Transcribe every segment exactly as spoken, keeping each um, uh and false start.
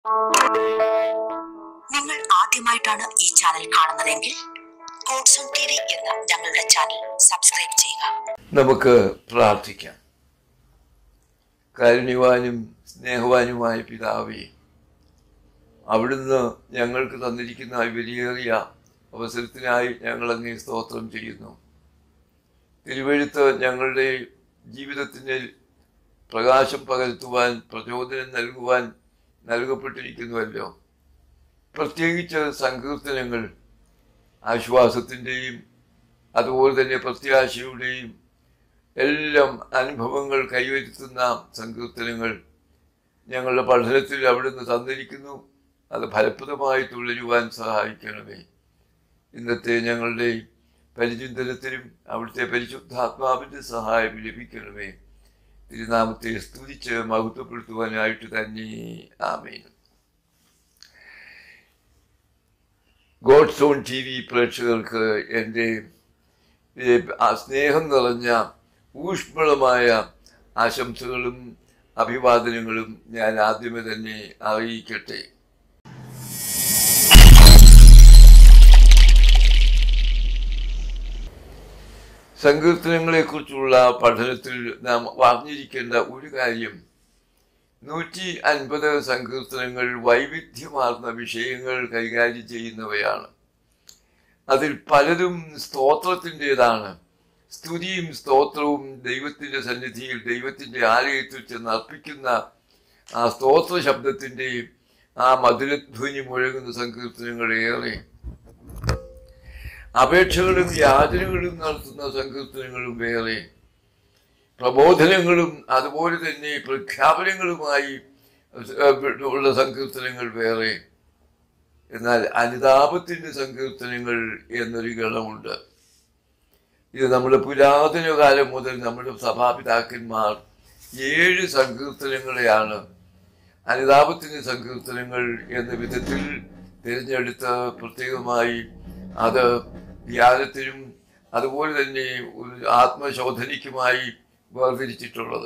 നിങ്ങൾ ആദ്യമായിട്ടാണ് ഈ ചാനൽ കാണുന്നതെങ്കിൽ ഗോഡ്സോൺ ടി വി എന്ന ഞങ്ങളുടെ ചാനൽ സബ്സ്ക്രൈബ് ചെയ്യുക. നമുക്ക് പ്രാർത്ഥിക്കാം. കാരുണ്യവാനും സ്നേഹവാനുമായ പിതാവേ, അവിടുന്ന് ഞങ്ങൾക്ക് തന്നിരിക്കുന്ന വിലയേറിയ അവസരത്തിനായി ഞങ്ങൾ അങ്ങേ സ്തോത്രം ചെയ്യുന്നു. തിരുവെഴുത്ത് ഞങ്ങളുടെ ജീവിതത്തിന് പ്രകാശം പകർത്തുവാൻ, പ്രചോദനം നൽകുവാൻ നൽകപ്പെട്ടിരിക്കുന്നുവല്ലോ. പ്രത്യേകിച്ച് സങ്കീർത്തനങ്ങൾ ആശ്വാസത്തിൻ്റെയും അതുപോലെ തന്നെ പ്രത്യാശയുടെയും എല്ലാം അനുഭവങ്ങൾ കൈവരുത്തുന്ന സങ്കീർത്തനങ്ങൾ ഞങ്ങളുടെ പഠനത്തിൽ അവിടുന്ന് തന്നിരിക്കുന്നു. അത് ഫലപ്രദമായി തുടരുവാൻ സഹായിക്കണമേ. ഇന്നത്തെ ഞങ്ങളുടെ പരിചിന്തനത്തിലും അവിടുത്തെ പരിശുദ്ധാത്മാവിൻ്റെ സഹായം ലഭിക്കണമേ. തിരുനാമത്തെ സ്തുതിച്ച് മഹത്വപ്പെടുത്തുവാനായിട്ട് തന്നെ. ആമേൻ. ഗോഡ്സോൺ ടി വി പ്രേക്ഷകർക്ക് എൻ്റെ സ്നേഹം നിറഞ്ഞ ഊഷ്മളമായ ആശംസകളും അഭിവാദനങ്ങളും ഞാൻ ആദ്യമേ തന്നെ അറിയിക്കട്ടെ. സങ്കീർത്തനങ്ങളെക്കുറിച്ചുള്ള പഠനത്തിൽ നാം അറിഞ്ഞിരിക്കേണ്ട ഒരു കാര്യം, നൂറ്റി അൻപത് സങ്കീർത്തനങ്ങൾ വൈവിധ്യമാർന്ന വിഷയങ്ങൾ കൈകാര്യം ചെയ്യുന്നവയാണ്. അതിൽ പലതും സ്തോത്രത്തിൻ്റെതാണ്. സ്തുതിയും സ്തോത്രവും ദൈവത്തിൻ്റെ സന്നിധിയിൽ, ദൈവത്തിൻ്റെ ആലയത്തിൽ ചെന്ന് അർപ്പിക്കുന്ന ആ സ്തോത്ര ശബ്ദത്തിൻ്റെ ആ മധുരധ്വനി മുഴങ്ങുന്ന സങ്കീർത്തനങ്ങൾ ഏറെ. അപേക്ഷകളും യാചനകളും നടത്തുന്ന സങ്കീർത്തനങ്ങളും വേറെ. പ്രബോധനങ്ങളും അതുപോലെ തന്നെ പ്രഖ്യാപനങ്ങളുമായി ഉള്ള സങ്കീർത്തനങ്ങൾ വേറെ. എന്നാൽ അനുതാപത്തിൻ്റെ സങ്കീർത്തനങ്ങൾ എന്നൊരു ഗണമുണ്ട്. ഇത് നമ്മുടെ പുരാതന കാലം മുതൽ നമ്മുടെ സഭാപിതാക്കന്മാർ ഏഴ് സങ്കീർത്തനങ്ങളെയാണ് അനുതാപത്തിൻ്റെ സങ്കീർത്തനങ്ങൾ എന്ന വിധത്തിൽ തിരഞ്ഞെടുത്ത് പ്രത്യേകമായി അത് ധ്യാനത്തിനും അതുപോലെ തന്നെ ഒരു ആത്മശോധനയ്ക്കുമായി വേർതിരിച്ചിട്ടുള്ളത്.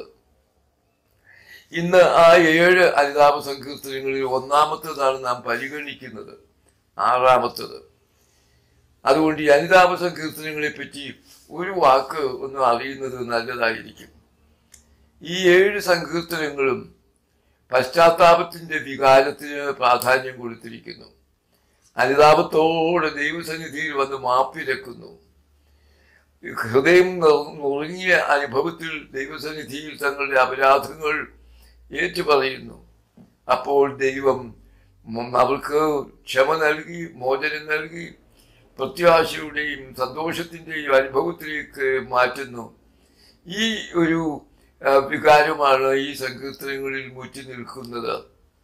ഇന്ന് ആ ഏഴ് അനുതാപ സങ്കീർത്തനങ്ങളിൽ ഒന്നാമത്തേതാണ് നാം പരിഗണിക്കുന്നത്, ആറാമത്തത്. അതുകൊണ്ട് ഈ അനുതാപ സങ്കീർത്തനങ്ങളെ പറ്റി ഒരു വാക്ക് ഒന്ന് അറിയുന്നത് നല്ലതായിരിക്കും. ഈ ഏഴ് സങ്കീർത്തനങ്ങളും പശ്ചാത്താപത്തിൻ്റെ വികാരത്തിന് പ്രാധാന്യം കൊടുത്തിരിക്കുന്നു. അനുതാപത്തോടെ ദൈവസന്നിധിയിൽ വന്ന് മാപ്പിരക്കുന്നു. ഹൃദയം നുറുങ്ങിയ അനുഭവത്തിൽ ദൈവസന്നിധിയിൽ തങ്ങളുടെ അപരാധങ്ങൾ ഏറ്റുപറയുന്നു. അപ്പോൾ ദൈവം അവർക്ക് ക്ഷമ നൽകി, മോചനം നൽകി, പ്രത്യാശയുടെയും സന്തോഷത്തിൻ്റെയും അനുഭവത്തിലേക്ക് മാറ്റുന്നു. ഈ ഒരു വികാരമാണ് ഈ സങ്കീർത്തനങ്ങളിൽ മുറ്റി നിൽക്കുന്നത്.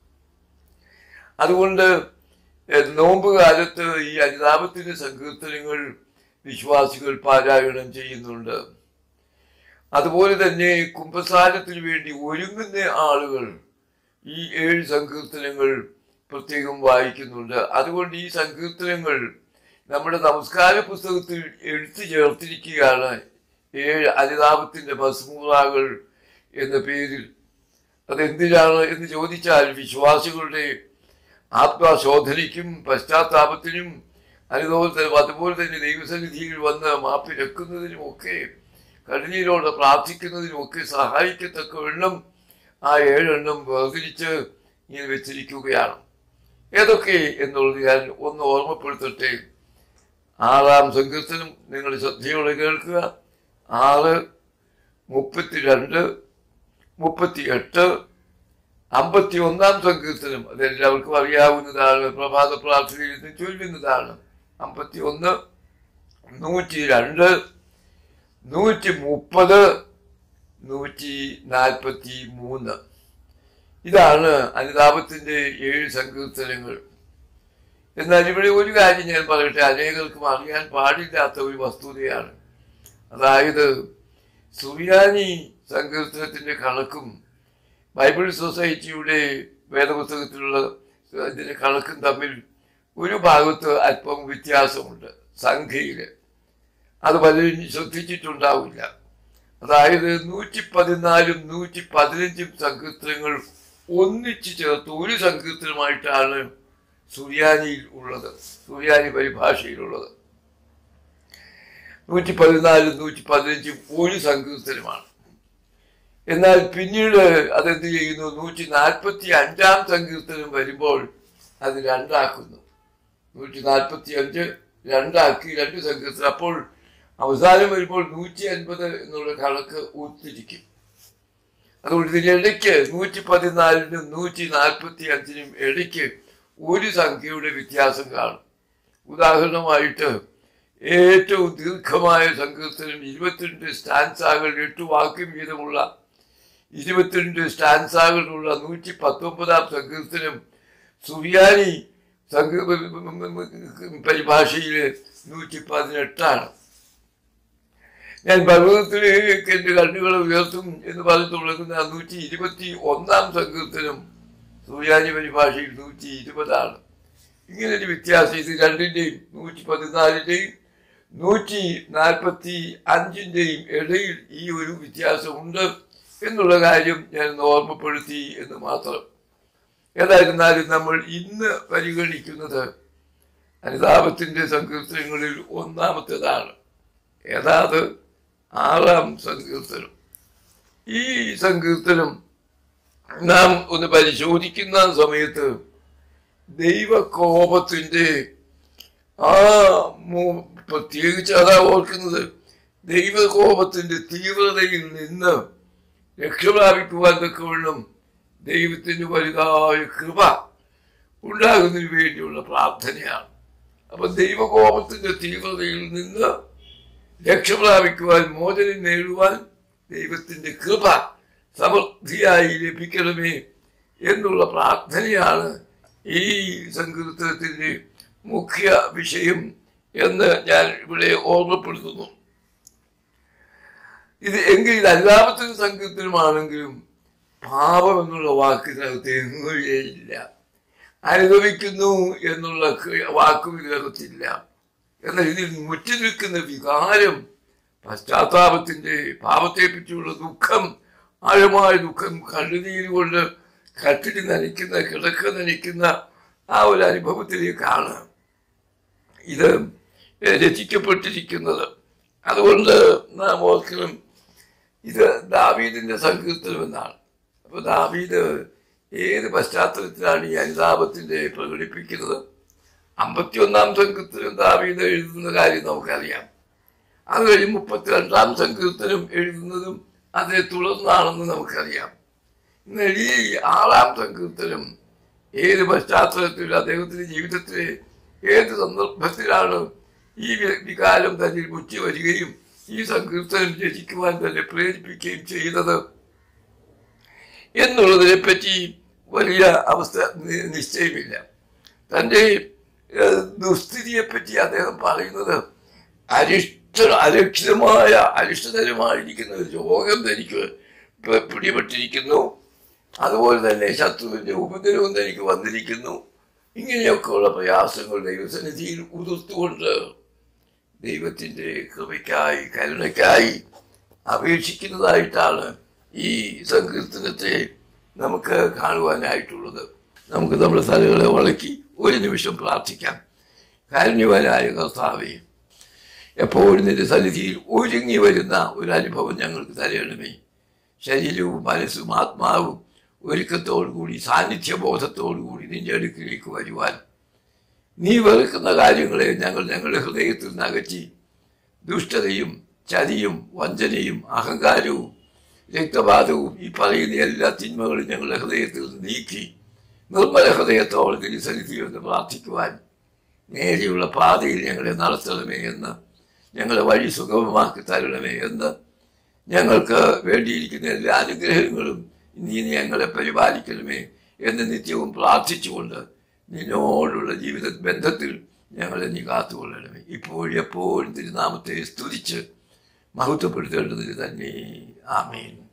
അതുകൊണ്ട് നോമ്പ് കാലത്ത് ഈ അനുതാപത്തിൻ്റെ സങ്കീർത്തനങ്ങൾ വിശ്വാസികൾ പാരായണം ചെയ്യുന്നുണ്ട്. അതുപോലെ തന്നെ കുംഭസാരത്തിന് വേണ്ടി ഒരുങ്ങുന്ന ആളുകൾ ഈ ഏഴ് സങ്കീർത്തനങ്ങൾ പ്രത്യേകം വായിക്കുന്നുണ്ട്. അതുകൊണ്ട് ഈ സങ്കീർത്തനങ്ങൾ നമ്മുടെ നമസ്കാര പുസ്തകത്തിൽ എഴുത്തു ചേർത്തിരിക്കുകയാണ്, ഏഴ് അനുതാപത്തിൻ്റെ മസ്മൂറാകൾ എന്ന പേരിൽ. അതെന്തിനാണ് എന്ന് ചോദിച്ചാൽ, വിശ്വാസികളുടെ ആത്മശോധനയ്ക്കും പശ്ചാത്താപത്തിനും അതുപോലെ അതുപോലെ തന്നെ ദൈവസന്നിധിയിൽ വന്ന് മാപ്പിരക്കുന്നതിനുമൊക്കെ കരുണയോടെ പ്രാർത്ഥിക്കുന്നതിനുമൊക്കെ സഹായിക്കത്തക്ക എണ്ണം ആ ഏഴെണ്ണം വേർതിരിച്ച് ഇങ്ങനെ വെച്ചിരിക്കുകയാണ്. ഏതൊക്കെ എന്നുള്ളത് ഞാൻ ഒന്ന് ഓർമ്മപ്പെടുത്തട്ടെ. ആറാം സങ്കീർത്തനം നിങ്ങൾ ശ്രദ്ധയോടെ കേൾക്കുക. ആറ്, മുപ്പത്തിരണ്ട്, മുപ്പത്തി എട്ട്, അമ്പത്തി ഒന്നാം സങ്കീർത്തനം അതെല്ലാവർക്കും അറിയാവുന്നതാണ്, പ്രഭാത പ്രാർത്ഥനയിൽ നിന്ന് ചൊല്ലുന്നതാണ്. അമ്പത്തി ഒന്ന്, നൂറ്റി രണ്ട്, നൂറ്റി മുപ്പത്, നൂറ്റി നാൽപ്പത്തി മൂന്ന്. ഇതാണ് അനുതാപത്തിൻ്റെ ഏഴ് സങ്കീർത്തനങ്ങൾ. എന്നാൽ ഇവിടെ ഒരു കാര്യം ഞാൻ പറയട്ടെ, അനേകർക്കും അറിയാൻ പാടില്ലാത്ത ഒരു വസ്തുതയാണ്. അതായത് സുറിയാനി സങ്കീർത്തനത്തിൻ്റെ കണക്കും ബൈബിൾ സൊസൈറ്റിയുടെ വേദപുസ്തകത്തിലുള്ള ഇതിൻ്റെ കണക്കും തമ്മിൽ ഒരു ഭാഗത്ത് അല്പം വ്യത്യാസമുണ്ട് സംഖ്യയിൽ. അത് പലരും ശ്രദ്ധിച്ചിട്ടുണ്ടാവില്ല. അതായത് നൂറ്റി പതിനാലും നൂറ്റി പതിനഞ്ചും സങ്കീർത്തനങ്ങൾ ഒന്നിച്ചു ചേർത്ത് ഒരു സങ്കീർത്തനമായിട്ടാണ് സുറിയാനിയിൽ ഉള്ളത്, സുറിയാനി പരിഭാഷയിലുള്ളത്. നൂറ്റി പതിനാലും നൂറ്റി പതിനഞ്ചും ഒരു സങ്കീർത്തനമാണ്. എന്നാൽ പിന്നീട് അതെന്ത് ചെയ്യുന്നു, നൂറ്റി നാൽപ്പത്തി അഞ്ചാം സങ്കീർത്തനം വരുമ്പോൾ അത് രണ്ടാക്കുന്നു. നൂറ്റി നാൽപ്പത്തി അഞ്ച് രണ്ടാക്കി രണ്ട് സങ്കീർത്തനം. അപ്പോൾ അവസാനം വരുമ്പോൾ നൂറ്റി അൻപത് എന്നുള്ള കണക്ക് ഒത്തിരിക്കും. അതുകൊണ്ട് ഇതിനിടയ്ക്ക് നൂറ്റി പതിനാലിനും നൂറ്റി നാൽപ്പത്തി അഞ്ചിനും ഇടയ്ക്ക് ഒരു സംഖ്യയുടെ വ്യത്യാസം കാണും. ഉദാഹരണമായിട്ട് ഏറ്റവും ദീർഘമായ സങ്കീർത്തനം ഇരുപത്തിരണ്ട് സ്റ്റാൻസാകൾ എട്ട് വാക്യം വീതമുള്ള ഇരുപത്തിരണ്ട് സ്റ്റാൻസാകളുള്ള നൂറ്റി പത്തൊമ്പതാം സങ്കീർത്തനം സുറിയാനി പരിഭാഷയിലെ നൂറ്റി പതിനെട്ടാണ്. ഞാൻ പർവ്വതത്തിലേക്ക് എൻ്റെ കണ്ണുകൾ ഉയർത്തും എന്ന് പറഞ്ഞു തുടങ്ങുന്ന നൂറ്റി ഇരുപത്തി ഒന്നാം സങ്കീർത്തനം സുറിയാനി പരിഭാഷയിൽ നൂറ്റി ഇരുപതാണ്. ഇങ്ങനൊരു വ്യത്യാസം ഇത് രണ്ടിൻ്റെയും നൂറ്റി പതിനാലിൻ്റെയും നൂറ്റി നാൽപ്പത്തി അഞ്ചിൻ്റെയും ഇടയിൽ ഈ ഒരു വ്യത്യാസമുണ്ട് എന്നുള്ള കാര്യം ഞാൻ ഓർമ്മപ്പെടുത്തി എന്ന് മാത്രം. ഏതായിരുന്നാലും നമ്മൾ ഇന്ന് പരിഗണിക്കുന്നത് അനുതാപത്തിൻ്റെ സങ്കീർത്തനങ്ങളിൽ ഒന്നാമത്തേതാണ്. ഏതാത് ആറാം സങ്കീർത്തനം. ഈ സങ്കീർത്തനം നാം ഒന്ന് പരിശോധിക്കുന്ന സമയത്ത് ദൈവകോപത്തിൻ്റെ ആ പ്രത്യേകിച്ച് അതാ ഓർക്കുന്നത്, ദൈവകോപത്തിൻ്റെ തീവ്രതയിൽ നിന്ന് രക്ഷപ്രാപിക്കുവാൻ തക്കവണ്ണം ദൈവത്തിന് വലുതായ കൃപ ഉണ്ടാകുന്നതിന് വേണ്ടിയുള്ള പ്രാർത്ഥനയാണ്. അപ്പൊ ദൈവകോപത്തിന്റെ തീവ്രതയിൽ നിന്ന് രക്ഷപ്രാപിക്കുവാൻ, മോചനം നേടുവാൻ ദൈവത്തിന്റെ കൃപ സമൃദ്ധിയായി ലഭിക്കണമേ എന്നുള്ള പ്രാർത്ഥനയാണ് ഈ സങ്കീർത്തനത്തിന്റെ മുഖ്യ വിഷയം എന്ന് ഞാൻ ഇവിടെ ഓർമ്മപ്പെടുത്തുന്നു. ഇത് എങ്കിൽ ഇത് അല്ലാമത്തൊരു സങ്കീർത്തനമാണെങ്കിലും പാപം എന്നുള്ള വാക്കിനകത്ത് എങ്ങുകയില്ല, അനുഭവിക്കുന്നു എന്നുള്ള വാക്കും ഇതിനകത്തില്ല. എന്നാൽ ഇതിൽ മുറ്റി നിൽക്കുന്ന വികാരം പശ്ചാത്താപത്തിന്റെ, പാപത്തെ പറ്റിയുള്ള ദുഃഖം, ആഴമായ ദുഃഖം, കണ്ണുനീരുകൊണ്ട് കട്ടിട്ട് നനയ്ക്കുന്ന, കിടക്ക നനയ്ക്കുന്ന ആ ഒരു അനുഭവത്തിലേക്കാണ് ഇത് രചിക്കപ്പെട്ടിരിക്കുന്നത്. അതുകൊണ്ട് നാം ഓർക്കണം, ഇത് ദാവീദിന്റെ സങ്കീർത്തനം എന്നാണ്. അപ്പൊ ദാവീദ് ഏത് പശ്ചാത്തലത്തിലാണ് ഈ അനുതാപത്തിന്റെ പ്രകടിപ്പിക്കുന്നത്? അമ്പത്തി ഒന്നാം സങ്കീർത്തനം ദാവീദ് എഴുതുന്ന കാര്യം നമുക്കറിയാം. അത് കഴിഞ്ഞ് മുപ്പത്തിരണ്ടാം സങ്കീർത്തനം എഴുതുന്നതും അതിനെ തുടർന്നാണെന്ന് നമുക്കറിയാം. എന്നാൽ ഈ ആറാം സങ്കീർത്തനം ഏത് പശ്ചാത്തലത്തിൽ, അദ്ദേഹത്തിന്റെ ജീവിതത്തിലെ ഏത് സന്ദർഭത്തിലാണ് ഈ വികാരം തന്നിൽ മുറ്റി വരികയും ഈ സങ്കീർത്തനം രചിക്കുവാൻ തന്നെ പ്രേരിപ്പിക്കുകയും ചെയ്തത് എന്നുള്ളതിനെ പറ്റി വലിയ അവസ്ഥ നിശ്ചയമില്ല. തൻ്റെ ദുസ്ഥിതിയെപ്പറ്റി അദ്ദേഹം പറയുന്നത് അരിഷ്ട അരക്ഷിതമായ അരിഷ്ടതരമായിരിക്കുന്ന ഒരു രോഗം തനിക്ക് പിടിപെട്ടിരിക്കുന്നു, അതുപോലെ തന്നെ ശത്രുവിൻ്റെ ഉപദ്രവം തനിക്ക് വന്നിരിക്കുന്നു. ഇങ്ങനെയൊക്കെയുള്ള പ്രയാസങ്ങൾ ദൈവസന്നിധിയിൽ ഉതിർത്തുകൊണ്ട് ദൈവത്തിൻ്റെ കൃപയ്ക്കായി, കരുണയ്ക്കായി അപേക്ഷിക്കുന്നതായിട്ടാണ് ഈ സങ്കീർത്തനത്തെ നമുക്ക് കാണുവാനായിട്ടുള്ളത്. നമുക്ക് നമ്മുടെ തലകളെ വളക്കി ഒരു നിമിഷം പ്രാർത്ഥിക്കാം. കാരുണ്യവാനായ കർത്താവേ, എപ്പോഴും നിന്റെ സന്നിധിയിൽ ഒരുങ്ങി വരുന്ന ഒരു അനുഭവം ഞങ്ങൾക്ക് തരയണമേ. ശരീരവും മനസ്സും ആത്മാവും ഒരുക്കത്തോടുകൂടി, സാന്നിധ്യബോധത്തോടുകൂടി നിന്റെ അടുക്കിലേക്ക് വരുവാൻ, നീ വെറുക്കുന്ന കാര്യങ്ങളെ ഞങ്ങൾ ഞങ്ങളുടെ ഹൃദയത്തിൽ നിന്ന് അകറ്റി ദുഷ്ടതയും ചതിയും വഞ്ചനയും അഹങ്കാരവും രക്തപാതവും ഈ പറയുന്ന എല്ലാ തിന്മകളും ഞങ്ങളുടെ ഹൃദയത്തിൽ നിന്ന് നീക്കി നിർമ്മല ഹൃദയത്തോടെ തിരുസന്നിധി എന്ന് പ്രാർത്ഥിക്കുവാൻ, നേരെയുള്ള പാതയിൽ ഞങ്ങളെ നടത്തണമേ എന്ന്, ഞങ്ങളെ വഴി സുഗമമാക്കി തരണമേ എന്ന്, ഞങ്ങൾക്ക് വേണ്ടിയിരിക്കുന്ന എല്ലാ അനുഗ്രഹങ്ങളും നീ ഞങ്ങളെ പരിപാലിക്കണമേ എന്ന് നിത്യവും പ്രാർത്ഥിച്ചുകൊണ്ട് നിന്നോടുള്ള ജീവിത ബന്ധത്തിൽ ഞങ്ങളെ നീ കാത്തുകൊള്ളണമേ. ഇപ്പോഴും എപ്പോഴും തിരുനാമത്തെ സ്തുതിച്ച് മഹത്വപ്പെടുത്തേണ്ടതിന് തന്നെ. ആമേൻ.